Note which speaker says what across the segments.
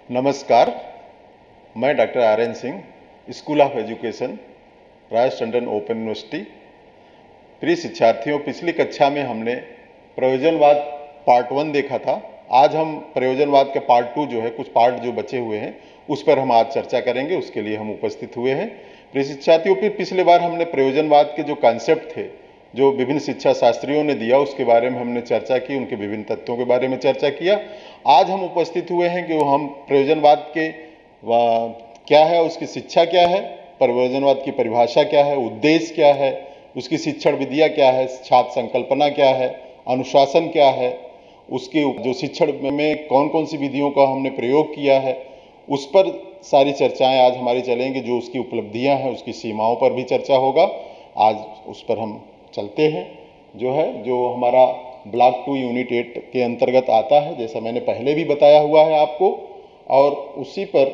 Speaker 1: नमस्कार, मैं doctor R N. Singh, school of education, Raj Tandon open university. प्रिय शिक्षार्थियों, पिछली कक्षा में हमने प्रयोजनवाद पार्ट 1 देखा था। आज हम प्रयोजनवाद के पार्ट 2 जो है, कुछ पार्ट जो बचे हुए हैं उस पर हम आज चर्चा करेंगे, उसके लिए हम उपस्थित हुए हैं। प्रिय शिक्षार्थियों, पिछले बार हमने प्रयोजनवाद के जो कॉन्सेप्ट थे, जो विभिन्न शिक्षा शास्त्रियों ने दिया, उसके बारे में हमने चर्चा की, उनके विभिन्न तत्वों के बारे में चर्चा किया। आज हम उपस्थित हुए हैं कि हम प्रयोजनवाद के क्या है, उसकी शिक्षा क्या है, प्रयोजनवाद की परिभाषा क्या है, उद्देश्य क्या है, उसकी शिक्षण विधियाँ क्या है, छात्र संकल्पना क्या है, अनुशासन क्या है, उसके जो शिक्षण में कौन कौन सी विधियों का हमने प्रयोग किया है, उस पर सारी चर्चाएं आज हमारी चलेंगी। जो उसकी उपलब्धियां हैं, उसकी सीमाओं पर भी चर्चा होगा। आज उस पर हम चलते हैं। जो हमारा ब्लॉक 2 यूनिट 8 के अंतर्गत आता है, जैसा मैंने पहले भी बताया हुआ है आपको, और उसी पर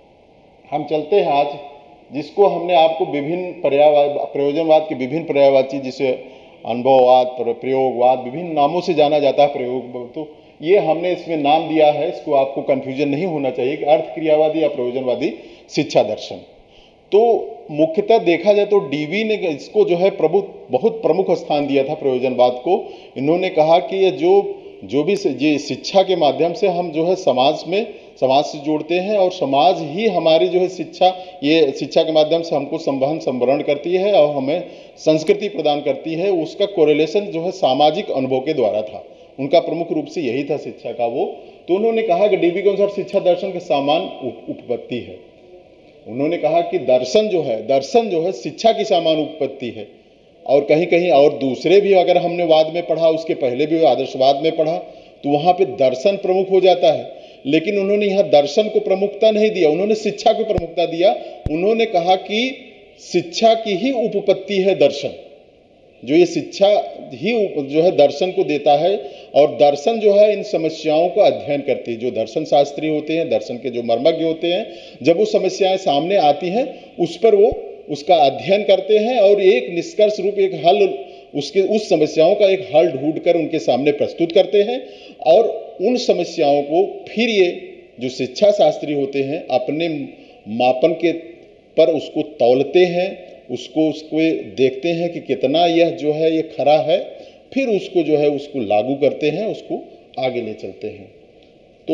Speaker 1: हम चलते हैं आज, जिसको हमने आपको विभिन्न प्रयोजनवाद के विभिन्न पर्यायवाची, जिसे अनुभववाद, प्रयोगवाद, विभिन्न नामों से जाना जाता है। प्रयोग तो ये हमने इसमें नाम दिया है, इसको आपको कंफ्यूजन नहीं होना चाहिए कि अर्थ क्रियावादी या प्रयोजनवादी शिक्षा दर्शन। तो मुख्यतः देखा जाए तो डीवी ने इसको जो है बहुत प्रमुख स्थान दिया था प्रयोजनवाद को। इन्होंने कहा कि ये जो भी ये शिक्षा के माध्यम से हम जो है समाज से जोड़ते हैं, और समाज ही हमारी जो है शिक्षा के माध्यम से हमको संवहन संवरण करती है और हमें संस्कृति प्रदान करती है। उसका कोरिलेशन जो है सामाजिक अनुभव के द्वारा था। उनका प्रमुख रूप से यही था शिक्षा का वो। तो उन्होंने कहा कि डीवी के अनुसार शिक्षा दर्शन के समान उपपत्ति है। उन्होंने कहा कि दर्शन जो है शिक्षा की समान उपपत्ति है। और कहीं कहीं और दूसरे भी अगर हमने वाद में पढ़ा, उसके पहले भी आदर्शवाद में पढ़ा, तो वहां पे दर्शन प्रमुख हो जाता है। लेकिन उन्होंने यहां दर्शन को प्रमुखता नहीं दिया, उन्होंने शिक्षा को प्रमुखता दिया। उन्होंने कहा कि शिक्षा की ही उपपत्ति है दर्शन, जो ये शिक्षा ही जो है दर्शन को देता है। और दर्शन जो है इन समस्याओं का अध्ययन करती है। जो दर्शन शास्त्री होते हैं, दर्शन के जो मर्मज्ञ होते हैं, जब वो समस्याएं सामने आती हैं, उस पर वो उसका अध्ययन करते हैं और एक निष्कर्ष रूप एक हल, उस समस्याओं का एक हल ढूंढ कर उनके सामने प्रस्तुत करते हैं। और उन समस्याओं को फिर ये जो शिक्षा शास्त्री होते हैं अपने मापन के पर उसको तौलते हैं, उसको देखते हैं कि कितना यह जो है ये खरा है, फिर उसको जो है उसको लागू करते हैं, उसको आगे ले चलते हैं। तो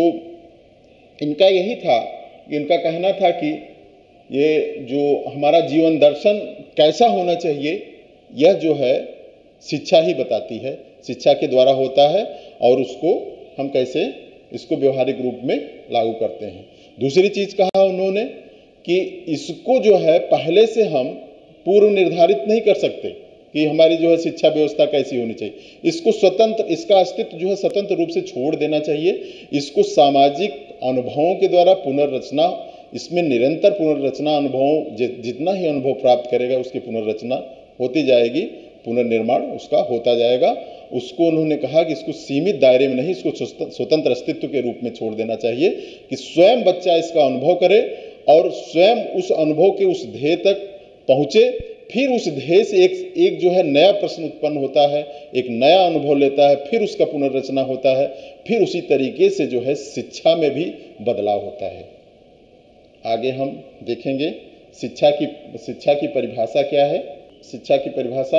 Speaker 1: इनका यही था, इनका कहना था कि ये जो हमारा जीवन दर्शन कैसा होना चाहिए, यह जो है शिक्षा ही बताती है, शिक्षा के द्वारा होता है, और उसको हम कैसे इसको व्यवहारिक रूप में लागू करते हैं। दूसरी चीज कहा उन्होंने कि इसको जो है पहले से हम पूर्व निर्धारित नहीं कर सकते कि हमारी जो है शिक्षा व्यवस्था कैसी होनी चाहिए। इसका अस्तित्व जो है स्वतंत्र रूप से छोड़ देना चाहिए। इसको सामाजिक अनुभवों के द्वारा पुनर्रचना, इसमें निरंतर पुनर्रचना, अनुभवों जितना ही अनुभव प्राप्त करेगा उसकी पुनर्रचना होती जाएगी, पुनर्निर्माण उसका होता जाएगा। उसको उन्होंने कहा कि इसको सीमित दायरे में नहीं, इसको स्वतंत्र अस्तित्व के रूप में छोड़ देना चाहिए कि स्वयं बच्चा इसका अनुभव करे और स्वयं उस अनुभव के उस ध्येय तक पहुंचे। फिर उस ध्येय से एक जो है नया प्रश्न उत्पन्न होता है, एक नया अनुभव लेता है, फिर उसका पुनर्रचना होता है, फिर उसी तरीके से जो है शिक्षा में भी बदलाव होता है। आगे हम देखेंगे शिक्षा की परिभाषा क्या है। शिक्षा की परिभाषा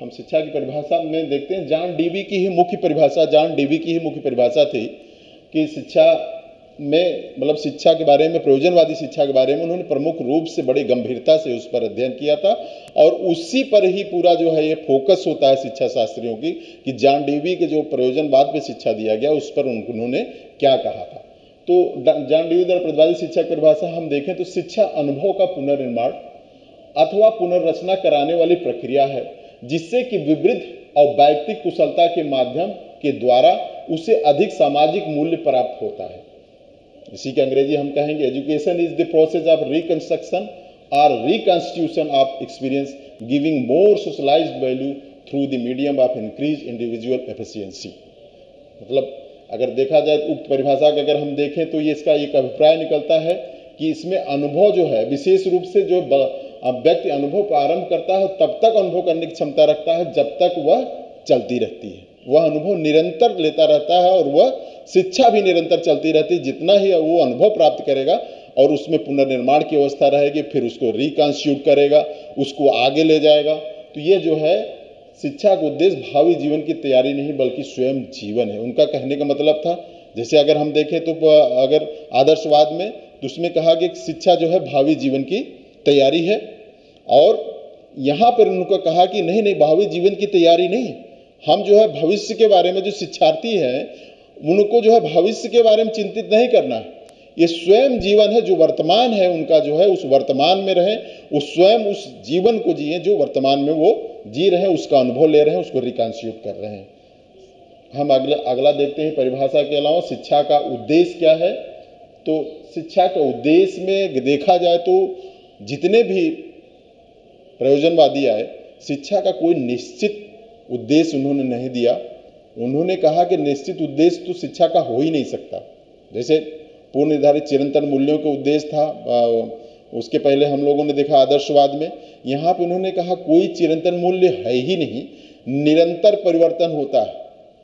Speaker 1: में देखते हैं जॉन डीवी की ही मुख्य परिभाषा थी कि शिक्षा में, मतलब शिक्षा के बारे में, प्रयोजनवादी शिक्षा के बारे में उन्होंने प्रमुख रूप से बड़ी गंभीरता से उस पर अध्ययन किया था। और उसी पर ही पूरा जो है ये फोकस होता है शिक्षा शास्त्रियों की कि जॉन डीवी के जो प्रयोजनवाद पे शिक्षा दिया गया उस पर उन्होंने क्या कहा था। तो जॉन डीवी द्वारा प्रतिपादित शिक्षा की परिभाषा हम देखें तो शिक्षा अनुभव का पुनर्निर्माण अथवा पुनर्रचना कराने वाली प्रक्रिया है, जिससे कि विवृद्ध और वैयक्तिक कुशलता के माध्यम के द्वारा उसे अधिक सामाजिक मूल्य प्राप्त होता है। इसी के अंग्रेजी हम कहेंगे education is the process of reconstruction और reconstitution of experience giving more socialised value through the medium of increase individual efficiency. मतलब अगर देखा जाए उक्त परिभाषा का अगर हम देखें तो ये इसका एक अभिप्राय निकलता है कि इसमें अनुभव जो है विशेष रूप से जो व्यक्ति अनुभव प्रारंभ करता है तब तक अनुभव करने की क्षमता रखता है जब तक वह चलती रहती है। वह अनुभव निरंतर लेता रहता है और वह शिक्षा भी निरंतर चलती रहती, जितना ही वो अनुभव प्राप्त करेगा और उसमें पुनर्निर्माण की अवस्था रहेगी, फिर उसको रिकॉन्स्टिट्यूट करेगा, उसको आगे ले जाएगा। तो ये जो है शिक्षा का उद्देश्य भावी जीवन की तैयारी नहीं बल्कि स्वयं जीवन है। उनका कहने का मतलब था, जैसे अगर हम देखें तो अगर आदर्शवाद में तो उसमें कहा कि शिक्षा जो है भावी जीवन की तैयारी है, और यहाँ पर उनको कहा कि नहीं नहीं, भावी जीवन की तैयारी नहीं, हम जो है भविष्य के बारे में, जो शिक्षार्थी हैं उनको जो है भविष्य के बारे में चिंतित नहीं करना है। ये स्वयं जीवन है, जो वर्तमान है उनका जो है उस वर्तमान में रहे, वो स्वयं उस जीवन को जिए जो वर्तमान में वो जी रहे हैं, उसका अनुभव ले रहे हैं, उसको रिकॉन्स्टिट्यूट कर रहे हैं। हम अगला देखते हैं परिभाषा के अलावा शिक्षा का उद्देश्य क्या है। तो शिक्षा का उद्देश्य में देखा जाए तो जितने भी प्रयोजनवादी आए, शिक्षा का कोई निश्चित उद्देश्य उन्होंने नहीं दिया। उन्होंने कहा कि निश्चित उद्देश्य तो शिक्षा का हो ही नहीं सकता। जैसे पूर्व निर्धारित चिरंतन मूल्यों का उद्देश्य था, उसके पहले हम लोगों ने देखा आदर्शवाद में। यहाँ पे उन्होंने कहा कोई चिरंतन मूल्य है ही नहीं, निरंतर परिवर्तन होता है।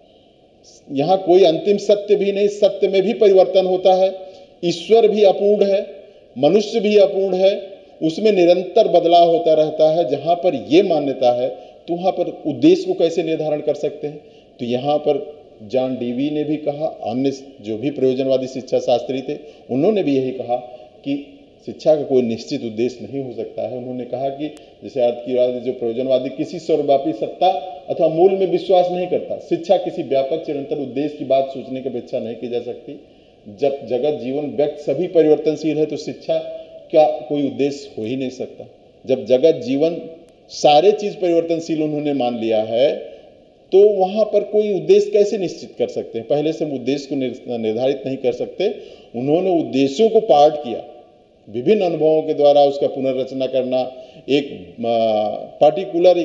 Speaker 1: यहाँ कोई अंतिम सत्य भी नहीं, सत्य में भी परिवर्तन होता है। ईश्वर भी अपूर्ण है, मनुष्य भी अपूर्ण है, उसमें निरंतर बदलाव होता रहता है। जहाँ पर ये मान्यता है तो वहाँ पर उद्देश्य को कैसे निर्धारण कर सकते हैं। तो यहाँ पर जॉन डीवी ने भी कहा, अन्य जो भी प्रयोजनवादी शिक्षा शास्त्री थे उन्होंने भी यही कहा कि शिक्षा का कोई निश्चित उद्देश्य नहीं हो सकता है। उन्होंने कहा कि जैसे अर्थवादी जो प्रयोजनवादी किसी सर्वव्यापी सत्ता अथवा मूल में विश्वास नहीं करता, शिक्षा किसी व्यापक चिरंतन उद्देश्य की बात सोचने की अपेक्षा नहीं की जा सकती। जब जगत जीवन व्यक्ति सभी परिवर्तनशील है तो शिक्षा का कोई उद्देश्य हो ही नहीं सकता। जब जगत जीवन सारे चीज परिवर्तनशील उन्होंने मान लिया है तो वहां पर कोई उद्देश्य कैसे निश्चित कर सकते हैं। पहले से हम उद्देश्य को निर्धारित नहीं कर सकते। उन्होंने उद्देश्यों को पार्ट किया, विभिन्न अनुभवों के द्वारा उसका पुनर्रचना करना, एक पार्टिकुलर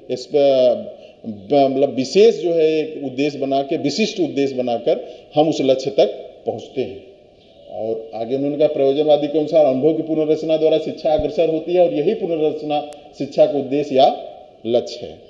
Speaker 1: मतलब विशेष जो है एक उद्देश्य बना के, विशिष्ट उद्देश्य बनाकर हम उस लक्ष्य तक पहुंचते हैं। और आगे उन्होंने कहा प्रयोजनवादी के अनुसार अनुभव की पुनर्रचना द्वारा शिक्षा अग्रसर होती है और यही पुनर्रचना शिक्षा का उद्देश्य या लक्ष्य है।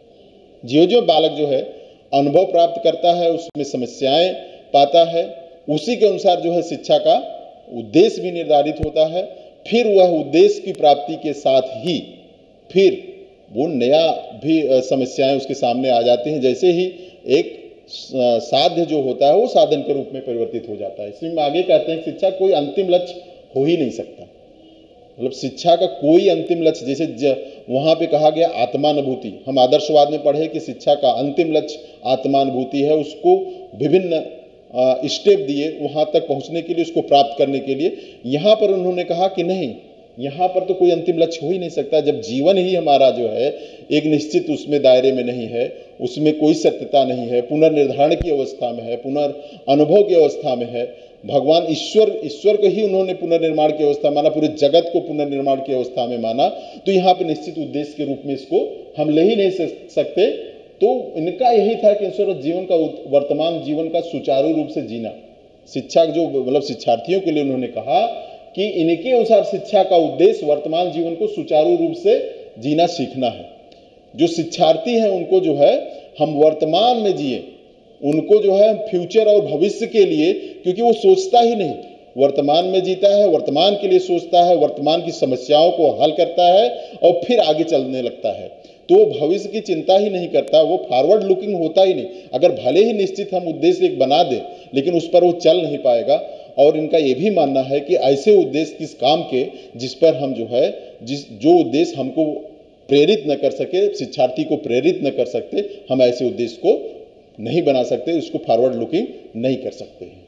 Speaker 1: जो बालक जो है अनुभव प्राप्त करता है, उसमें समस्याएं पाता है, उसी के अनुसार जो है शिक्षा का उद्देश्य भी निर्धारित होता है। फिर वह उद्देश्य की प्राप्ति के साथ ही फिर वो नया भी समस्याएं उसके सामने आ जाती हैं। जैसे ही एक साध्य जो होता है वो साधन के रूप में परिवर्तित हो जाता है। इसमें आगे कहते हैं कि शिक्षा कोई अंतिम लक्ष्य हो ही नहीं सकता। मतलब शिक्षा का कोई अंतिम लक्ष्य, जैसे वहां पे कहा गया आत्मानुभूति, हम आदर्शवाद में पढ़े कि शिक्षा का अंतिम लक्ष्य आत्मानुभूति है। उसको विभिन्न स्टेप दिए वहां तक पहुंचने के लिए, उसको प्राप्त करने के लिए। यहां पर उन्होंने कहा कि नहीं, यहां पर तो कोई अंतिम लक्ष्य हो ही नहीं सकता। जब जीवन ही हमारा जो है एक निश्चित उसमें दायरे में नहीं है, उसमें कोई सत्यता नहीं है, पुनर्निर्धारण की अवस्था में है, पुनर्अनुभव की अवस्था में है। भगवान ईश्वर को ही उन्होंने पुनर्निर्माण की अवस्था माना, पूरे जगत को पुनर्निर्माण की अवस्था में माना। तो यहाँ पे निश्चित उद्देश्य के रूप में इसको हम ले ही नहीं सकते। तो इनका यही था कि ईश्वर जीवन का, वर्तमान जीवन का सुचारू रूप से जीना। शिक्षा जो मतलब शिक्षार्थियों के लिए उन्होंने कहा कि इनके अनुसार शिक्षा का उद्देश्य वर्तमान जीवन को सुचारू रूप से जीना सीखना है। जो शिक्षार्थी हैं उनको जो है हम वर्तमान में जिए, उनको जो है फ्यूचर और भविष्य के लिए, क्योंकि वो सोचता ही नहीं, वर्तमान में जीता है, वर्तमान के लिए सोचता है, वर्तमान की समस्याओं को हल करता है और फिर आगे चलने लगता है। तो वो भविष्य की चिंता ही नहीं करता, वो फॉरवर्ड लुकिंग होता ही नहीं। अगर भले ही निश्चित हम उद्देश्य एक बना दे लेकिन उस पर वो चल नहीं पाएगा। और इनका ये भी मानना है कि ऐसे उद्देश्य किस काम के जिस पर हम जो है जो उद्देश्य हमको प्रेरित न कर सके, शिक्षार्थी को प्रेरित न कर सकते, हम ऐसे उद्देश्य को नहीं बना सकते, उसको फॉरवर्ड लुकिंग नहीं कर सकते हैं।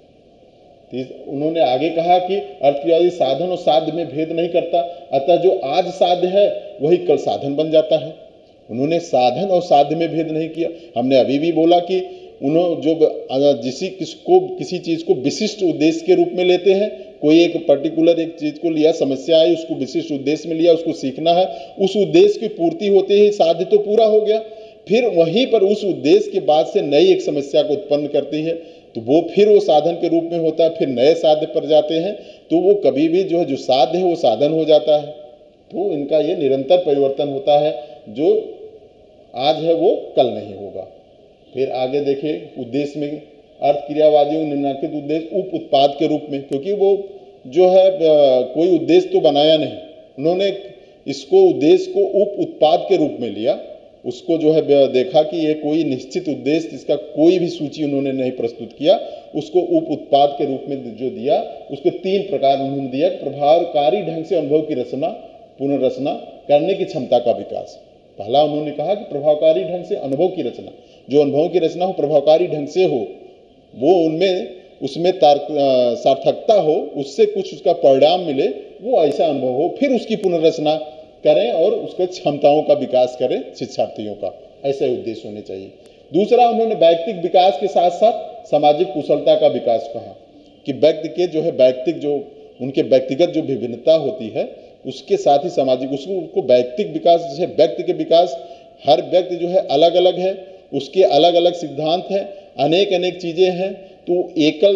Speaker 1: तो उन्होंने आगे कहा कि अर्थवादी साधन और साध्य में भेद नहीं करता, अतः जो आज साध्य है वही कल साधन बन जाता है। उन्होंने साधन और साध्य में भेद नहीं किया। हमने अभी भी बोला कि उन्होंने जो किसी चीज को विशिष्ट उद्देश्य के रूप में लेते हैं, कोई एक पर्टिकुलर एक चीज को लिया, समस्या आई, उसको विशिष्ट उद्देश्य में लिया, उसको सीखना है, उस उद्देश्य की पूर्ति होते ही साध्य तो पूरा हो गया। फिर वहीं पर उस उद्देश्य के बाद से नई एक समस्या को उत्पन्न करती है, तो वो फिर वो साधन के रूप में होता है, फिर नए साध्य पर जाते हैं, तो वो कभी भी जो है जो साध्य है वो साधन हो जाता है। तो इनका ये निरंतर परिवर्तन होता है, जो आज है वो कल नहीं होगा। फिर आगे देखिए उद्देश्य में अर्थक्रियावादियों के निम्नलिखित उद्देश्य उप उत्पाद के रूप में, क्योंकि वो जो है कोई उद्देश्य तो बनाया नहीं, उन्होंने इसको उद्देश्य को उप उत्पाद के रूप में लिया। उसको जो है देखा कि ये कोई निश्चित उद्देश्य जिसका कोई भी सूची उन्होंने नहीं प्रस्तुत किया, उसको उप उत्पाद के रूप में जो दिया उसको 3 प्रकार उन्होंने दिया। प्रभावकारी ढंग से अनुभव की रचना पुनर्रचना करने की क्षमता का विकास। पहला उन्होंने कहा कि प्रभावकारी ढंग से अनुभव की रचना, जो अनुभव की रचना हो प्रभावकारी ढंग से हो, वो उसमें सार्थकता हो, उससे कुछ उसका परिणाम मिले, वो ऐसा अनुभव हो, फिर उसकी पुनर्रचना करें और उसके क्षमताओं का विकास करें शिक्षार्थियों का, ऐसे उद्देश्य होने चाहिए। दूसरा उन्होंने व्यक्तिक विकास के साथ साथ सामाजिक कुशलता का विकास कहा कि व्यक्ति के जो है व्यक्तिक जो उनके व्यक्तिगत जो विभिन्नता होती है उसके साथ ही सामाजिक उसको व्यक्तिक विकास, जैसे व्यक्ति के विकास, हर व्यक्ति जो है अलग अलग है, उसके अलग अलग सिद्धांत हैं, अनेक अनेक चीजें हैं, तो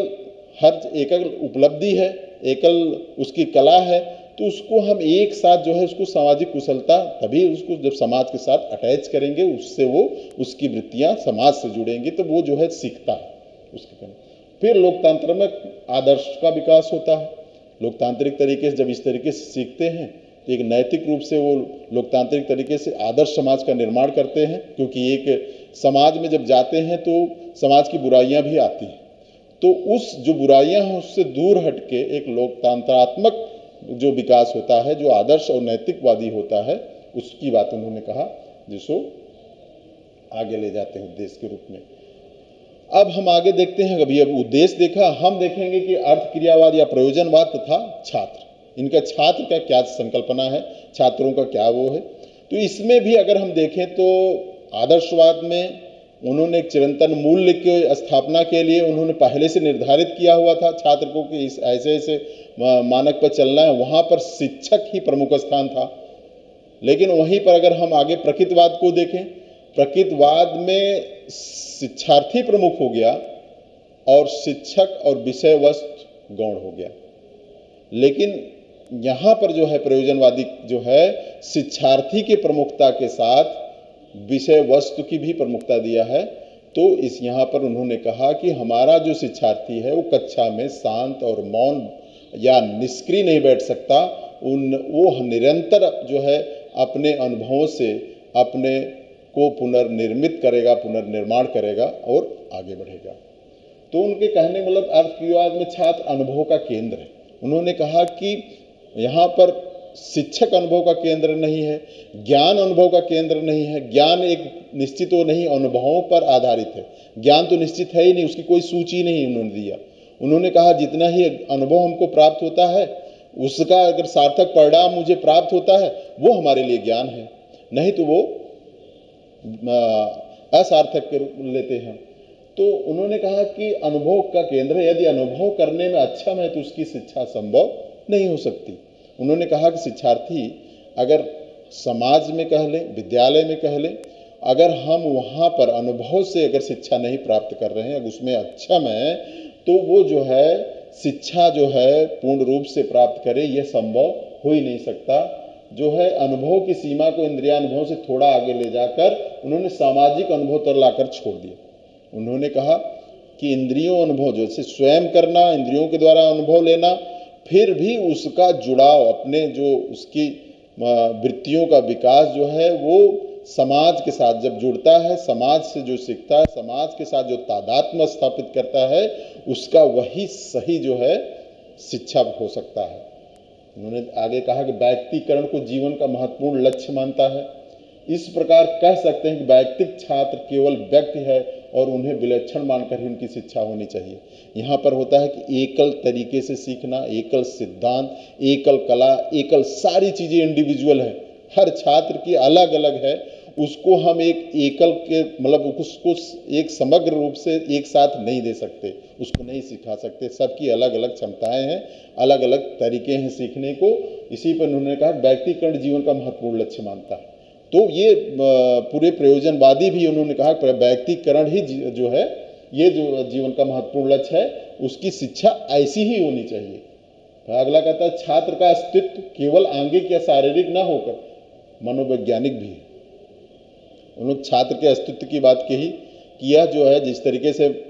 Speaker 1: एकल उपलब्धि है, एकल उसकी कला है, तो उसको हम एक साथ जो है उसको सामाजिक कुशलता, तभी उसको जब समाज के साथ अटैच करेंगे उससे वो उसकी वृत्तियां समाज से जुड़ेंगी तो वो जो है सीखता है उसके कारण। फिर लोकतंत्र में आदर्श का विकास होता है। लोकतांत्रिक तरीके से जब इस तरीके से सीखते हैं तो एक नैतिक रूप से वो लोकतांत्रिक तरीके से आदर्श समाज का निर्माण करते हैं, क्योंकि एक समाज में जब जाते हैं तो समाज की बुराइयां भी आती हैं, तो उस जो बुराइयां हैं उससे दूर हटके एक लोकतंत्रात्मक जो विकास होता है, जो आदर्श और नैतिकवादी होता है, उसकी बात उन्होंने कहा, जिसको आगे ले जाते हैं उद्देश्य के रूप में। अब हम आगे देखते हैं, अभी अब उद्देश्य देखा, हम देखेंगे कि अर्थक्रियावाद या प्रयोजनवाद तथा छात्र, इनका छात्र का क्या संकल्पना है, छात्रों का क्या वो है। तो इसमें भी अगर हम देखें तो आदर्शवाद में उन्होंने एक चिरंतन मूल्य की स्थापना के लिए उन्होंने पहले से निर्धारित किया हुआ था छात्र को कि इस ऐसे ऐसे मानक पर चलना है, वहां पर शिक्षक ही प्रमुख स्थान था। लेकिन वहीं पर अगर हम आगे प्रकृतवाद को देखें, प्रकृतवाद में शिक्षार्थी प्रमुख हो गया और शिक्षक और विषय वस्तु गौण हो गया। लेकिन यहां पर जो है प्रयोजनवादी जो है शिक्षार्थी की प्रमुखता के साथ विषय वस्तु की भी प्रमुखता दिया है। तो इस यहाँ पर उन्होंने कहा कि हमारा जो शिक्षार्थी है वो कक्षा में शांत और मौन या निष्क्रिय नहीं बैठ सकता, वो निरंतर जो है अपने अनुभवों से अपने को पुनर्निर्मित करेगा, पुनर्निर्माण करेगा और आगे बढ़ेगा। तो उनके कहने मतलब अर्थक्रियावाद में छात्र अनुभव का केंद्र है। उन्होंने कहा कि यहाँ पर शिक्षक अनुभव का केंद्र नहीं है, ज्ञान अनुभव का केंद्र नहीं है, ज्ञान एक निश्चित तो नहीं, अनुभवों पर आधारित है। ज्ञान तो निश्चित है ही नहीं, उसकी कोई सूची नहीं उन्होंने दिया। उन्होंने कहा जितना ही अनुभव हमको प्राप्त होता है उसका अगर सार्थक परिणाम मुझे प्राप्त होता है वो हमारे लिए ज्ञान है, नहीं तो वो असार्थक के रूप में लेते हैं। तो उन्होंने कहा कि अनुभव का केंद्र है, यदि अनुभव करने में अक्षम है तो उसकी शिक्षा संभव नहीं हो सकती। उन्होंने कहा कि शिक्षार्थी अगर समाज में कह लें, विद्यालय में कह लें, अगर हम वहाँ पर अनुभव से अगर शिक्षा नहीं प्राप्त कर रहे हैं, उसमें अक्षम है, तो वो जो है शिक्षा जो है पूर्ण रूप से प्राप्त करे, यह संभव हो ही नहीं सकता। जो है अनुभव की सीमा को इंद्रियानुभव से थोड़ा आगे ले जाकर उन्होंने सामाजिक अनुभव तक लाकर छोड़ दिया। उन्होंने कहा कि इंद्रियों अनुभव जैसे स्वयं करना, इंद्रियों के द्वारा अनुभव लेना, फिर भी उसका जुड़ाव अपने जो उसकी वृत्तियों का विकास जो है वो समाज के साथ जब जुड़ता है, समाज से जो सीखता है, समाज के साथ जो तादात्म्य स्थापित करता है, उसका वही सही जो है शिक्षा हो सकता है। उन्होंने आगे कहा कि व्यक्तिकरण को जीवन का महत्वपूर्ण लक्ष्य मानता है। इस प्रकार कह सकते हैं कि वैयक्तिक छात्र केवल व्यक्ति है और उन्हें विलक्षण मानकर ही उनकी शिक्षा होनी चाहिए। यहाँ पर होता है कि एकल तरीके से सीखना, एकल सिद्धांत, एकल कला, एकल सारी चीजें इंडिविजुअल है, हर छात्र की अलग अलग है, उसको हम एक एकल के मतलब उसको एक समग्र रूप से एक साथ नहीं दे सकते, उसको नहीं सिखा सकते। सबकी अलग अलग क्षमताएं हैं, अलग अलग तरीके हैं सीखने को। इसी पर उन्होंने कहा व्यक्तिकरण जीवन का महत्वपूर्ण लक्ष्य मानता है। तो ये पूरे प्रयोजनवादी भी उन्होंने कहा व्यक्तिकरण ही जो है ये जो जीवन का महत्वपूर्ण लक्ष्य है, उसकी शिक्षा ऐसी ही होनी चाहिए। अगला कहता है छात्र का अस्तित्व केवल आंगिक या शारीरिक ना होकर मनोवैज्ञानिक भी है। उन्होंने छात्र के अस्तित्व की बात कही कि यह जो है जिस तरीके से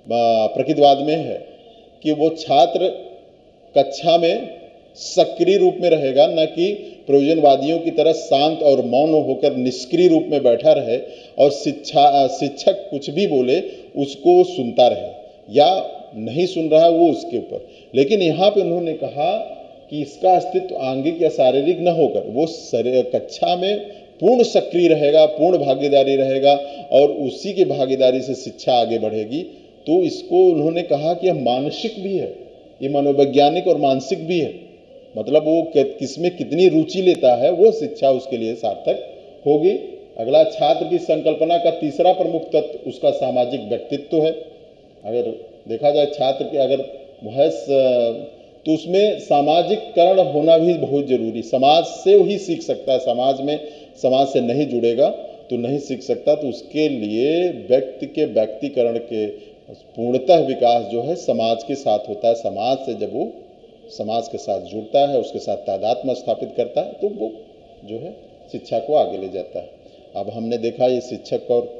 Speaker 1: प्रकृतिवाद में है कि वो छात्र कक्षा में सक्रिय रूप में रहेगा, न कि प्रयोजनवादियों की तरह शांत और मौन होकर निष्क्रिय रूप में बैठा रहे और शिक्षक कुछ भी बोले उसको सुनता रहे, या नहीं सुन रहा वो उसके ऊपर। लेकिन यहाँ पे उन्होंने कहा कि इसका अस्तित्व आंगिक या शारीरिक न होकर वो कक्षा में पूर्ण सक्रिय रहेगा, पूर्ण भागीदारी रहेगा और उसी की भागीदारी से शिक्षा आगे बढ़ेगी। तो इसको उन्होंने कहा कि यह मानसिक भी है, ये मनोवैज्ञानिक और मानसिक भी है। मतलब वो किसमें कितनी रुचि लेता है वो शिक्षा उसके लिए सार्थक होगी। अगला, छात्र की संकल्पना का तीसरा प्रमुख तत्व उसका सामाजिक व्यक्तित्व है। अगर देखा जाए छात्र के अगर वह तो उसमें सामाजिककरण होना भी बहुत जरूरी, समाज से ही सीख सकता है, समाज से नहीं जुड़ेगा तो नहीं सीख सकता। तो उसके लिए व्यक्ति के व्यक्तिकरण के पूर्णतः विकास जो है समाज के साथ होता है। समाज से जब वो समाज के साथ जुड़ता है, उसके साथ तादात्म्य स्थापित करता है, तो वो जो है शिक्षा को आगे ले जाता है। अब हमने देखा ये शिक्षक और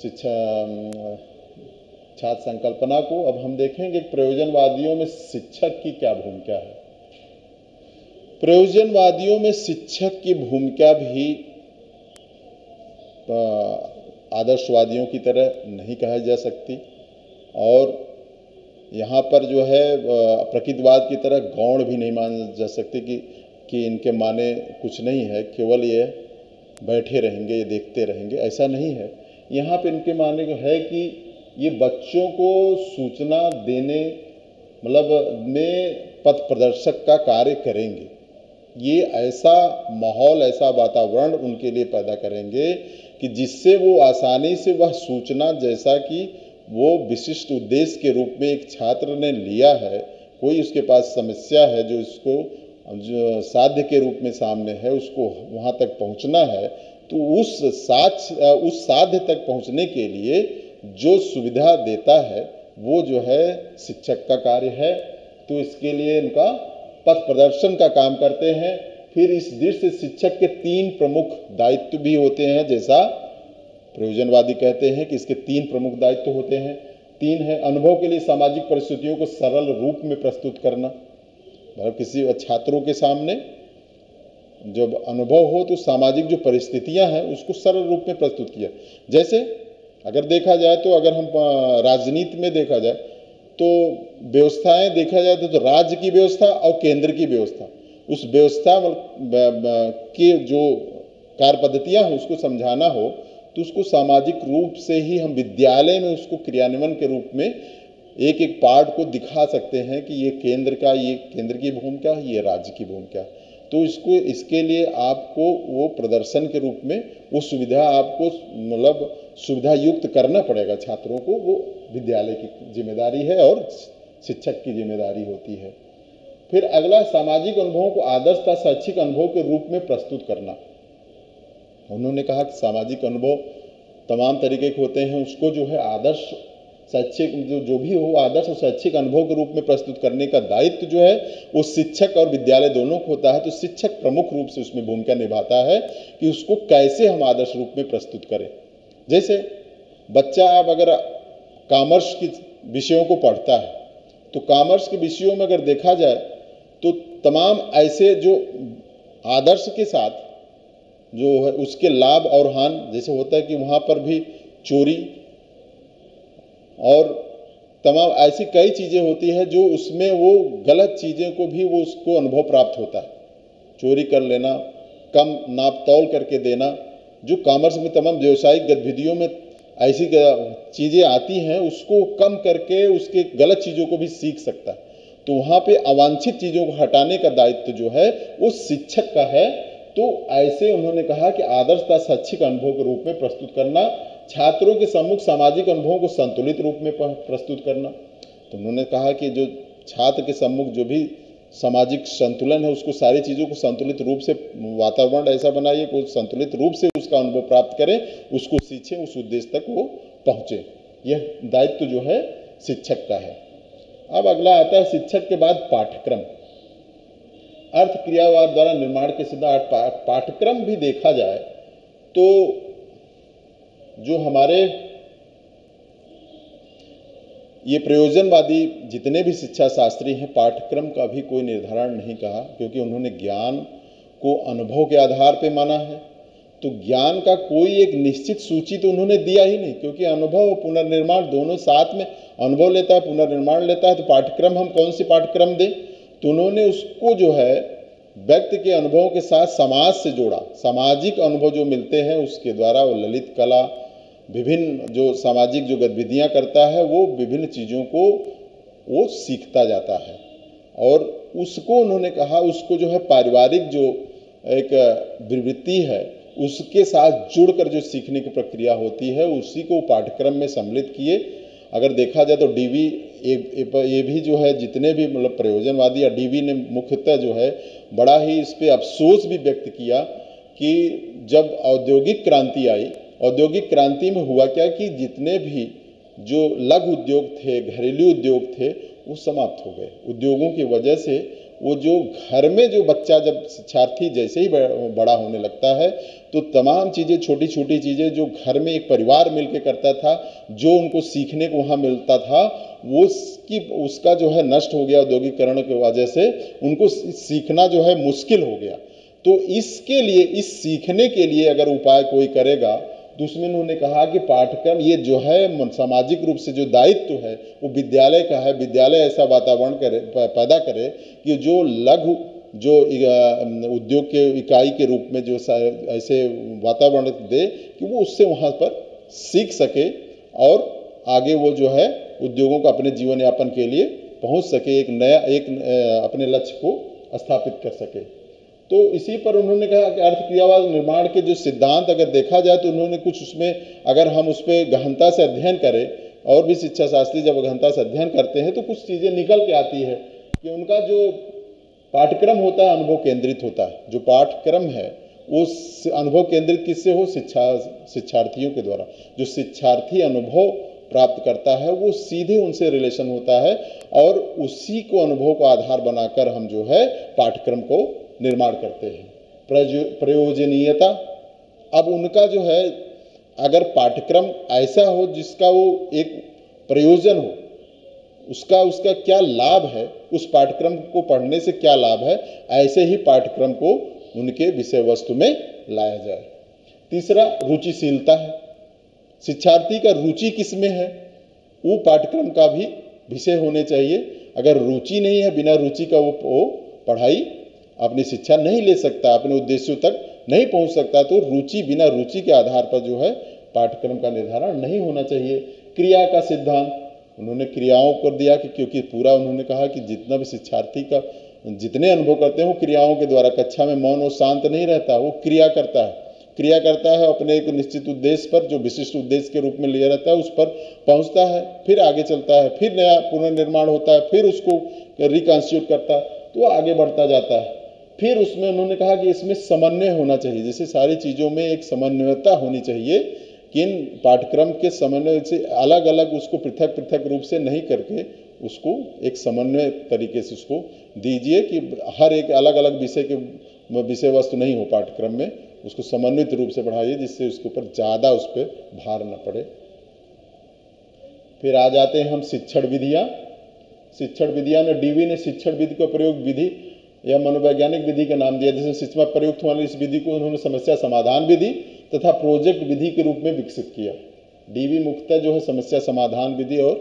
Speaker 1: छात्र संकल्पना को। अब हम देखेंगे प्रयोजनवादियों में शिक्षक की क्या भूमिका है। प्रयोजनवादियों में शिक्षक की भूमिका भी आदर्शवादियों की तरह नहीं कहा जा सकती, और यहाँ पर जो है प्रकृतिवाद की तरह गौण भी नहीं मान जा सकती कि इनके माने कुछ नहीं है, केवल ये बैठे रहेंगे, ये देखते रहेंगे, ऐसा नहीं है। यहाँ पे इनके माने है कि ये बच्चों को सूचना देने मतलब में पथ प्रदर्शक का कार्य करेंगे। ये ऐसा माहौल, ऐसा वातावरण उनके लिए पैदा करेंगे कि जिससे वो आसानी से वह सूचना, जैसा कि वो विशिष्ट उद्देश्य के रूप में एक छात्र ने लिया है, कोई उसके पास समस्या है जो इसको जो साध्य के रूप में सामने है, उसको वहाँ तक पहुँचना है, तो उस साध्य तक पहुँचने के लिए जो सुविधा देता है वो जो है शिक्षक का कार्य है। तो इसके लिए इनका पथ प्रदर्शन का काम करते हैं। फिर इस दृष्टि से शिक्षक के 3 प्रमुख दायित्व भी होते हैं, जैसा प्रयोजनवादी कहते हैं कि इसके 3 प्रमुख दायित्व होते हैं। 3 है, अनुभव के लिए सामाजिक परिस्थितियों को सरल रूप में प्रस्तुत करना। मतलब किसी छात्रों के सामने जब अनुभव हो तो सामाजिक जो परिस्थितियां हैं उसको सरल रूप में प्रस्तुत किया। जैसे अगर देखा जाए तो अगर हम राजनीति में देखा जाए तो व्यवस्थाएं देखा जाए तो राज्य की व्यवस्था और केंद्र की व्यवस्था, उस व्यवस्था के जो कार्य पद्धतियां हैं उसको समझाना हो तो उसको सामाजिक रूप से ही हम विद्यालय में उसको क्रियान्वयन के रूप में एक एक पार्ट को दिखा सकते हैं कि ये केंद्र की भूमिका है, ये राज्य की भूमिका है। तो इसके लिए आपको वो प्रदर्शन के रूप में वो सुविधा आपको मतलब सुविधा युक्त करना पड़ेगा छात्रों को। वो विद्यालय की जिम्मेदारी है और शिक्षक की जिम्मेदारी होती है। फिर अगला, सामाजिक अनुभवों को आदर्श तथा शैक्षिक अनुभव के रूप में प्रस्तुत करना। उन्होंने कहा कि सामाजिक अनुभव तमाम तरीके के होते हैं, उसको जो है आदर्श शैक्षिक जो भी हो आदर्श और शैक्षिक अनुभव के रूप में प्रस्तुत करने का दायित्व जो है वो शिक्षक और विद्यालय दोनों को होता है। तो शिक्षक प्रमुख रूप से उसमें भूमिका निभाता है कि उसको कैसे हम आदर्श रूप में प्रस्तुत करें। जैसे बच्चा अब अगर कॉमर्स के विषयों को पढ़ता है तो कॉमर्स के विषयों में अगर देखा जाए तो तमाम ऐसे जो आदर्श के साथ जो है उसके लाभ और हानि, जैसे होता है कि वहाँ पर भी चोरी और तमाम ऐसी कई चीज़ें होती है जो उसमें वो गलत चीज़ों को भी वो उसको अनुभव प्राप्त होता है। चोरी कर लेना, कम नाप तौल करके देना, जो कॉमर्स में तमाम व्यावसायिक गतिविधियों में ऐसी चीज़ें आती हैं उसको कम करके उसके गलत चीज़ों को भी सीख सकता है। तो वहाँ पे अवांछित चीज़ों को हटाने का दायित्व जो है वो शिक्षक का है। तो ऐसे उन्होंने कहा कि आदर्शता शैक्षिक अनुभव के रूप में प्रस्तुत करना, छात्रों के सम्मुख सामाजिक अनुभवों को संतुलित रूप में प्रस्तुत करना। तो उन्होंने कहा कि जो छात्र के सम्मुख जो भी सामाजिक संतुलन है उसको सारी चीज़ों को संतुलित रूप से वातावरण ऐसा बनाइए कि संतुलित रूप से उसका अनुभव प्राप्त करें, उसको सीखें, उस उद्देश्य तक वो पहुँचे। यह दायित्व जो है शिक्षक का है। अब अगला आता है शिक्षक के बाद पाठ्यक्रम। अर्थ क्रियावाद द्वारा निर्माण के सिद्धांत। पाठ्यक्रम भी देखा जाए तो जो हमारे ये प्रयोजनवादी जितने भी शिक्षा शास्त्री हैं, पाठ्यक्रम का भी कोई निर्धारण नहीं कहा, क्योंकि उन्होंने ज्ञान को अनुभव के आधार पर माना है। तो ज्ञान का कोई एक निश्चित सूची तो उन्होंने दिया ही नहीं, क्योंकि अनुभव और पुनर्निर्माण दोनों साथ में, अनुभव लेता है पुनर्निर्माण लेता है, तो पाठ्यक्रम हम कौन सी पाठ्यक्रम दें। तो उन्होंने उसको जो है व्यक्ति के अनुभवों के साथ समाज से जोड़ा, सामाजिक अनुभव जो मिलते हैं उसके द्वारा वो ललित कला, विभिन्न जो सामाजिक जो गतिविधियां करता है, वो विभिन्न चीज़ों को वो सीखता जाता है। और उसको उन्होंने कहा, उसको जो है पारिवारिक जो एक प्रवृत्ति है उसके साथ जुड़कर जो सीखने की प्रक्रिया होती है, उसी को पाठ्यक्रम में सम्मिलित किए। अगर देखा जाए तो डीवी ये भी जो है, जितने भी मतलब प्रयोजनवादी या डीवी ने मुख्यतः जो है बड़ा ही इस पर अफसोस भी व्यक्त किया कि जब औद्योगिक क्रांति आई, औद्योगिक क्रांति में हुआ क्या कि जितने भी जो लघु उद्योग थे, घरेलू उद्योग थे, वो समाप्त हो गए। उद्योगों की वजह से वो जो घर में जो बच्चा, जब शिक्षार्थी जैसे ही बड़ा होने लगता है, तो तमाम चीज़ें, छोटी छोटी चीज़ें जो घर में एक परिवार मिलकर करता था, जो उनको सीखने को वहाँ मिलता था, वो उसका जो है नष्ट हो गया औद्योगिकरण की वजह से। उनको सीखना जो है मुश्किल हो गया। तो इसके लिए, इस सीखने के लिए अगर उपाय कोई करेगा, तो उसमें उन्होंने कहा कि पाठ्यक्रम ये जो है सामाजिक रूप से जो दायित्व है वो विद्यालय का है। विद्यालय ऐसा वातावरण पैदा करे कि जो लघु जो उद्योग के इकाई के रूप में जो ऐसे वातावरण दे कि वो उससे वहाँ पर सीख सके और आगे वो जो है उद्योगों का अपने जीवन यापन के लिए पहुँच सके, एक नया अपने लक्ष्य को स्थापित कर सके। तो इसी पर उन्होंने कहा कि अर्थक्रियावाद निर्माण के जो सिद्धांत अगर देखा जाए तो उन्होंने कुछ उसमें, अगर हम उस पर गहनता से अध्ययन करें, और भी शिक्षा शास्त्री जब गहनता से अध्ययन करते हैं तो कुछ चीज़ें निकल के आती है कि उनका जो पाठ्यक्रम होता है अनुभव केंद्रित होता है। जो पाठ्यक्रम है वो अनुभव केंद्रित किससे हो? शिक्षार्थियों के द्वारा। जो शिक्षार्थी अनुभव प्राप्त करता है वो सीधे उनसे रिलेशन होता है, और उसी को अनुभव को आधार बनाकर हम जो है पाठ्यक्रम को निर्माण करते हैं। प्रयोजनीयता, अब उनका जो है अगर पाठ्यक्रम ऐसा हो जिसका वो एक प्रयोजन हो, उसका क्या लाभ है, उस पाठ्यक्रम को पढ़ने से क्या लाभ है, ऐसे ही पाठ्यक्रम को उनके विषय वस्तु में लाया जाए। तीसरा रुचिशीलता है। शिक्षार्थी का रुचि किस में है, वो पाठ्यक्रम का भी विषय होने चाहिए। अगर रुचि नहीं है, बिना रुचि का वो पढ़ाई, अपनी शिक्षा नहीं ले सकता, अपने उद्देश्यों तक नहीं पहुंच सकता। तो रुचि, बिना रुचि के आधार पर जो है पाठ्यक्रम का निर्धारण नहीं होना चाहिए। क्रिया का सिद्धांत उन्होंने क्रियाओं को दिया कि क्योंकि पूरा उन्होंने कहा कि जितना भी शिक्षार्थी का जितने अनुभव करते हैं वो क्रियाओं के द्वारा, कक्षा में मौन और शांत नहीं रहता, वो क्रिया करता है अपने एक निश्चित उद्देश्य पर, जो विशिष्ट उद्देश्य के रूप में लिया रहता है, उस पर पहुंचता है, फिर आगे चलता है, फिर नया पुनर्निर्माण होता है, फिर उसको रिकॉन्स्टिट्यूट करता है, तो आगे बढ़ता जाता है। फिर उसमें उन्होंने कहा कि इसमें समन्वय होना चाहिए, जैसे सारी चीज़ों में एक समन्वयता होनी चाहिए कि इन पाठ्यक्रम के समन्वय से अलग अलग उसको पृथक पृथक रूप से नहीं करके उसको एक समन्वय तरीके से उसको दीजिए कि हर एक अलग अलग विषय के विषय वस्तु नहीं हो पाठ्यक्रम में, उसको समन्वित रूप से पढ़ाइए जिससे उसके ऊपर ज़्यादा उस पर भार न पड़े। फिर आ जाते हैं हम शिक्षण विधियाँ। शिक्षण विधियाँ में डीवी ने शिक्षण विधि का प्रयोग विधि या मनोवैज्ञानिक विधि का नाम दिया। जैसे शिक्षा में प्रयुक्त होने वाली इस विधि को उन्होंने समस्या समाधान विधि तथा प्रोजेक्ट विधि के रूप में विकसित किया। डीवी मुख्यतः जो है समस्या समाधान विधि और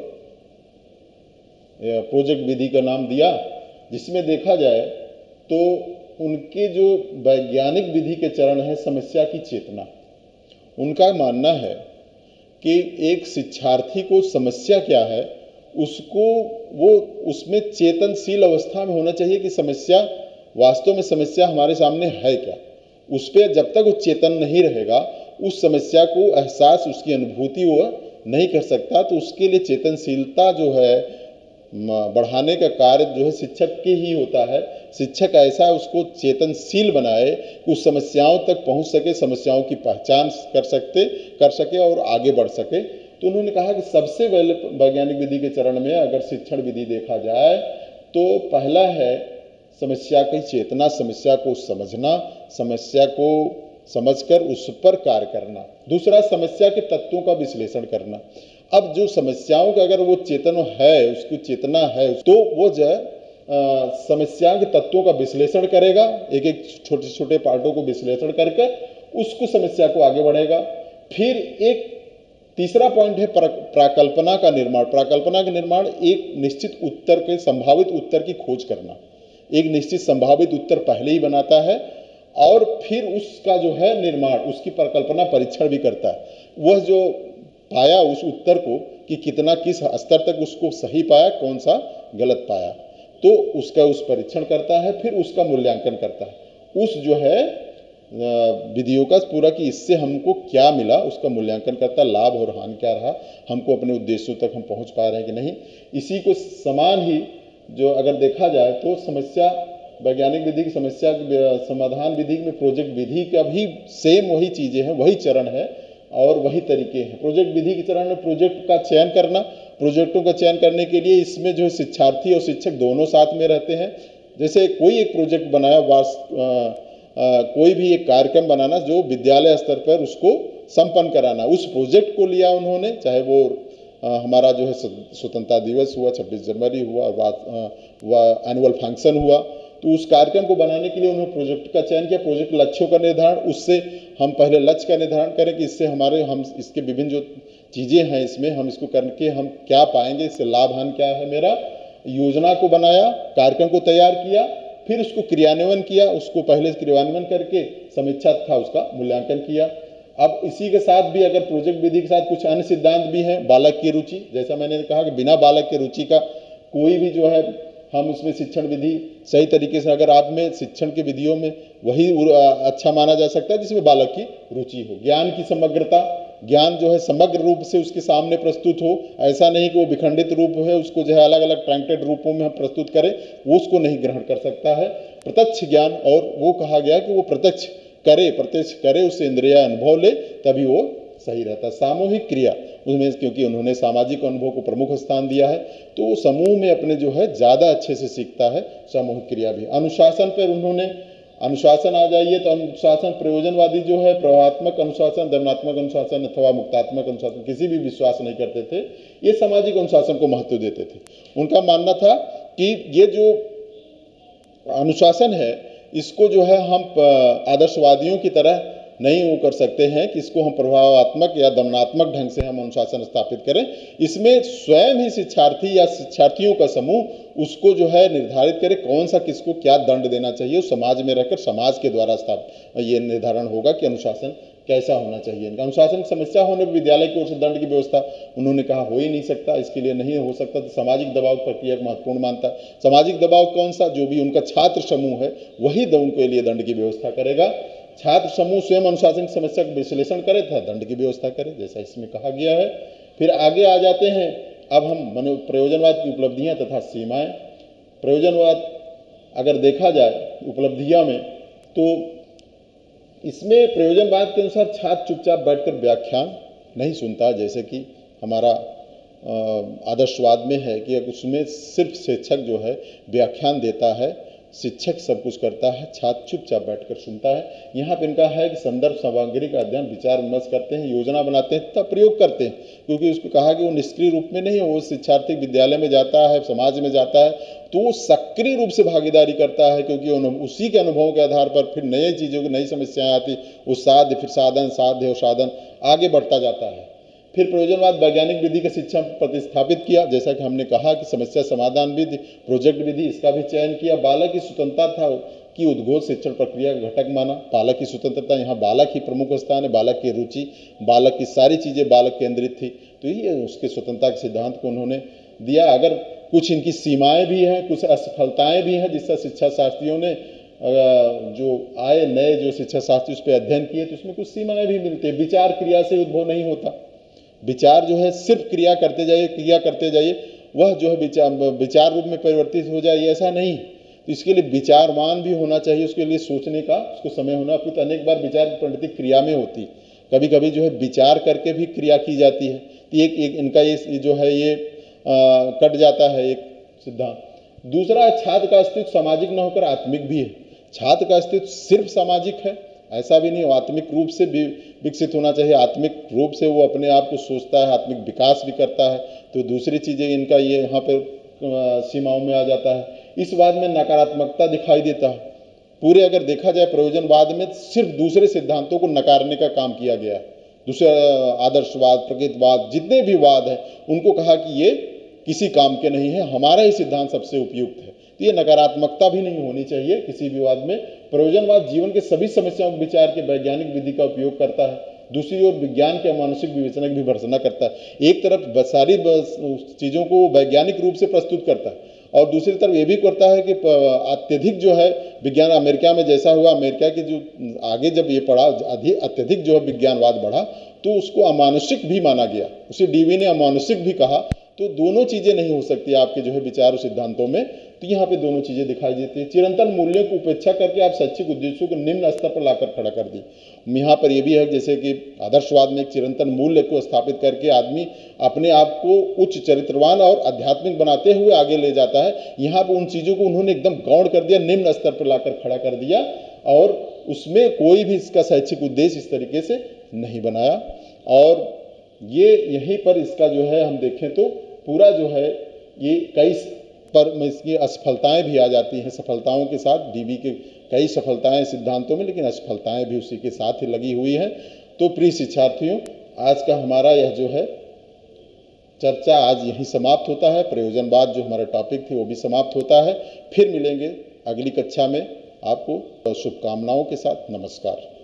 Speaker 1: प्रोजेक्ट विधि का नाम दिया, जिसमें देखा जाए तो उनके जो वैज्ञानिक विधि के चरण है समस्या की चेतना। उनका मानना है कि एक शिक्षार्थी को समस्या क्या है उसको वो उसमें चेतनशील अवस्था में होना चाहिए कि समस्या वास्तव में समस्या हमारे सामने है क्या। उस पर जब तक वो चेतन नहीं रहेगा, उस समस्या को एहसास, उसकी अनुभूति वो नहीं कर सकता। तो उसके लिए चेतनशीलता जो है बढ़ाने का कार्य जो है शिक्षक के ही होता है। शिक्षक ऐसा उसको चेतनशील बनाए कि उस समस्याओं तक पहुंच सके, समस्याओं की पहचान कर सके और आगे बढ़ सके। तो उन्होंने कहा कि सबसे पहले वैज्ञानिक विधि के चरण में अगर शिक्षण विधि देखा जाए तो पहला है समस्या की चेतना, समस्या को समझना, समस्या को समझकर उस पर कार्य करना। दूसरा समस्या के तत्वों का विश्लेषण करना। अब जो समस्याओं का अगर वो चेतन है, उसकी चेतना है, तो वो जो है समस्या के तत्वों का विश्लेषण करेगा, एक एक छोटे छोटे पार्टों को विश्लेषण करके उसको समस्या को आगे बढ़ेगा। फिर एक तीसरा पॉइंट है प्राकल्पना का निर्माण। प्राकल्पना का निर्माण एक निश्चित उत्तर के, संभावित उत्तर की खोज करना। एक निश्चित संभावित उत्तर पहले ही बनाता है और फिर उसका जो है निर्माण, उसकी परिकल्पना परीक्षण भी करता है। वह जो पाया उस उत्तर को कि कितना किस स्तर तक उसको सही पाया, कौन सा गलत पाया, तो उसका उस परीक्षण करता है, फिर उसका मूल्यांकन करता है। उस जो है विधियों का पूरा कि इससे हमको क्या मिला, उसका मूल्यांकन करता है, लाभ और हानि क्या रहा, हमको अपने उद्देश्यों तक हम पहुंच पा रहे हैं कि नहीं। इसी को समान ही जो अगर देखा जाए तो समस्या वैज्ञानिक विधि की समस्या समाधान विधि में प्रोजेक्ट विधि का भी सेम वही चीजें हैं, वही चरण है और वही तरीके हैं। प्रोजेक्ट विधि के चरण में प्रोजेक्ट का चयन करना, प्रोजेक्टों का चयन करने के लिए इसमें जो शिक्षार्थी और शिक्षक दोनों साथ में रहते हैं। जैसे कोई एक प्रोजेक्ट बनाया, कोई भी एक कार्यक्रम बनाना जो विद्यालय स्तर पर उसको संपन्न कराना, उस प्रोजेक्ट को लिया उन्होंने, चाहे वो हमारा जो है स्वतंत्रता दिवस हुआ, 26 जनवरी हुआ, एनुअल फंक्शन हुआ, तो उस कार्यक्रम को बनाने के लिए उन्होंने प्रोजेक्ट का चयन किया। प्रोजेक्ट लक्ष्यों का निर्धारण, उससे हम पहले लक्ष्य का निर्धारण करें कि इससे हम इसके विभिन्न जो चीजें हैं इसमें हम इसको करके हम क्या पाएंगे, इससे लाभ हानि क्या है मेरा। योजना को बनाया, कार्यक्रम को तैयार किया, फिर उसको क्रियान्वयन किया, उसको पहले क्रियान्वयन करके समीक्षा था उसका मूल्यांकन किया। अब इसी के साथ भी अगर प्रोजेक्ट विधि के साथ कुछ अन्य सिद्धांत भी हैं, बालक की रुचि, जैसा मैंने कहा कि बिना बालक की रुचि का कोई भी जो है हम उसमें शिक्षण विधि सही तरीके से, अगर आप में शिक्षण की विधियों में वही अच्छा माना जा सकता है जिसमें बालक की रुचि हो। ज्ञान की समग्रता, ज्ञान जो है समग्र रूप से उसके सामने प्रस्तुत हो, ऐसा नहीं कि वो विखंडित रूप है, उसको जो है अलग अलग ट्रैंकेड रूपों में हम प्रस्तुत करें, वो उसको नहीं ग्रहण कर सकता है। प्रत्यक्ष ज्ञान, और वो कहा गया कि वो प्रत्यक्ष करे, उससे इंद्रिय अनुभव ले, तभी वो सही रहता है। सामूहिक क्रिया उसमें, क्योंकि उन्होंने सामाजिक अनुभव को प्रमुख स्थान दिया है, तो वो समूह में अपने जो है ज्यादा अच्छे से सीखता है। सामूहिक क्रिया भी। अनुशासन पर उन्होंने, अनुशासन आ जाइए तो अनुशासन प्रयोजनवादी जो है, प्रभावात्मक अनुशासन, दंडात्मक अनुशासन अथवा मुक्तात्मक अनुशासन किसी भी विश्वास नहीं करते थे, ये सामाजिक अनुशासन को महत्व देते थे। उनका मानना था कि ये जो अनुशासन है इसको जो है हम आदर्शवादियों की तरह नहीं वो कर सकते हैं कि इसको हम प्रभावात्मक या दमनात्मक ढंग से हम अनुशासन स्थापित करें। इसमें स्वयं ही शिक्षार्थी या शिक्षार्थियों का समूह उसको जो है निर्धारित करे कौन सा किसको क्या दंड देना चाहिए। उस समाज में रहकर समाज के द्वारा ये निर्धारण होगा कि अनुशासन कैसा होना चाहिए। अनुशासन की समस्या होने पर विद्यालय की ओर से दंड की व्यवस्था उन्होंने कहा हो ही नहीं सकता, इसके लिए नहीं हो सकता। तो सामाजिक दबाव प्रक्रिया को महत्वपूर्ण मानता। सामाजिक दबाव कौन सा, जो भी उनका छात्र समूह है वही उनके लिए दंड की व्यवस्था करेगा। छात्र समूह स्वयं अनुशासन की समस्या का विश्लेषण करे तथा दंड की व्यवस्था करे, जैसा इसमें कहा गया है। फिर आगे आ जाते हैं अब हम प्रयोजनवाद की उपलब्धियां तथा सीमाएं। प्रयोजनवाद अगर देखा जाए उपलब्धियां में, तो इसमें प्रयोजनवाद के अनुसार छात्र चुपचाप बैठकर व्याख्यान नहीं सुनता, जैसे कि हमारा आदर्शवाद में है कि उसमें सिर्फ शिक्षक जो है व्याख्यान देता है, शिक्षक सब कुछ करता है, छात्र चुपचाप बैठकर सुनता है। यहाँ पर इनका है कि संदर्भ सामग्री का अध्ययन विचार विमर्श करते हैं, योजना बनाते हैं तथा प्रयोग करते हैं, क्योंकि उसको कहा कि वो निष्क्रिय रूप में नहीं, वो शिक्षार्थी विद्यालय में जाता है, समाज में जाता है, तो वो सक्रिय रूप से भागीदारी करता है, क्योंकि उसी के अनुभवों के आधार पर फिर नई चीज़ों की नई समस्याएं आती, वो साध्य फिर साधन, साध्य और साधन आगे बढ़ता जाता है। फिर प्रयोजनवाद वैज्ञानिक विधि का शिक्षा प्रतिस्थापित किया, जैसा कि हमने कहा कि समस्या समाधान विधि, प्रोजेक्ट विधि, इसका भी चयन किया। बालक की स्वतंत्रता था कि उद्घोष शिक्षण प्रक्रिया का घटक माना। बालक की स्वतंत्रता, यहाँ बालक ही प्रमुख स्थान है, बालक की रुचि, बालक की सारी चीजें बालक केंद्रित थी, तो ये उसके स्वतंत्रता के सिद्धांत को उन्होंने दिया। अगर कुछ इनकी सीमाएं भी हैं, कुछ असफलताएं भी हैं, जिससे शिक्षा शास्त्रियों ने जो आए नए जो शिक्षा शास्त्री उस पर अध्ययन किए, तो उसमें कुछ सीमाएं भी मिलती है। विचार क्रिया से उद्भव नहीं होता, विचार जो है सिर्फ क्रिया करते जाइए, वह जो है विचार रूप में परिवर्तित हो जाए, ऐसा नहीं। तो इसके लिए विचारवान भी होना चाहिए, उसके लिए सोचने का उसको समय होना। फिर अनेक बार विचार की परिणति क्रिया में होती है, कभी कभी जो है विचार करके भी क्रिया की जाती है। तो एक इनका ये जो है ये कट जाता है एक सिद्धांत। दूसरा, छात्र का अस्तित्व सामाजिक न होकर आत्मिक भी है। छात्र का अस्तित्व सिर्फ सामाजिक है, ऐसा भी नहीं, आत्मिक रूप से भी विकसित होना चाहिए, आत्मिक रूप से वो अपने आप को सोचता है, आत्मिक विकास भी करता है। तो दूसरी चीज़ें इनका ये यहाँ पर सीमाओं में आ जाता है। इस बात में नकारात्मकता दिखाई देता है। पूरे अगर देखा जाए प्रयोजनवाद में सिर्फ दूसरे सिद्धांतों को नकारने का काम किया गया है। दूसरे आदर्शवाद, प्रकृतिवाद, जितने भी वाद हैं उनको कहा कि ये किसी काम के नहीं है, हमारा ही सिद्धांत सबसे उपयुक्त है। तो ये नकारात्मकता भी नहीं होनी चाहिए किसी भी वाद में। प्रयोजनवाद जीवन के सभी समस्याओं के विचार के वैज्ञानिक विधि का उपयोग करता है, दूसरी ओर विज्ञान के मानसिक विवेचना की भी भर्त्सना करता है। एक तरफ सारी चीज़ों को वैज्ञानिक रूप से प्रस्तुत करता है और दूसरी तरफ ये भी करता है कि अत्यधिक जो है विज्ञान, अमेरिका में जैसा हुआ, अमेरिका की जो आगे जब ये पढ़ा अत्यधिक जो है विज्ञानवाद बढ़ा तो उसको अमानुषिक भी माना गया, उसे डीवी ने अमानुषिक भी कहा। तो दोनों चीज़ें नहीं हो सकती आपके जो है विचार और सिद्धांतों में। तो यहाँ पे दोनों चीज़ें दिखाई देती है। चिरंतन मूल्यों की उपेक्षा करके आप शैक्षिक उद्देश्यों को निम्न स्तर पर लाकर खड़ा कर दी। यहाँ पर यह भी है जैसे कि आदर्शवाद में एक चिरंतन मूल्य को स्थापित करके आदमी अपने आप को उच्च चरित्रवान और आध्यात्मिक बनाते हुए आगे ले जाता है। यहाँ पर उन चीज़ों को उन्होंने एकदम गौण कर दिया, निम्न स्तर पर लाकर खड़ा कर दिया और उसमें कोई भी इसका शैक्षिक उद्देश्य इस तरीके से नहीं बनाया। और ये यहीं पर इसका जो है हम देखें तो पूरा जो है ये कई पर इसकी असफलताएं भी आ जाती हैं। सफलताओं के साथ डीवी के कई सफलताएं सिद्धांतों में, लेकिन असफलताएं भी उसी के साथ ही लगी हुई हैं। तो प्रिय शिक्षार्थियों, आज का हमारा यह जो है चर्चा आज यहीं समाप्त होता है। प्रयोजनवाद जो हमारा टॉपिक थी वो भी समाप्त होता है। फिर मिलेंगे अगली कक्षा में। आपको शुभकामनाओं के साथ नमस्कार।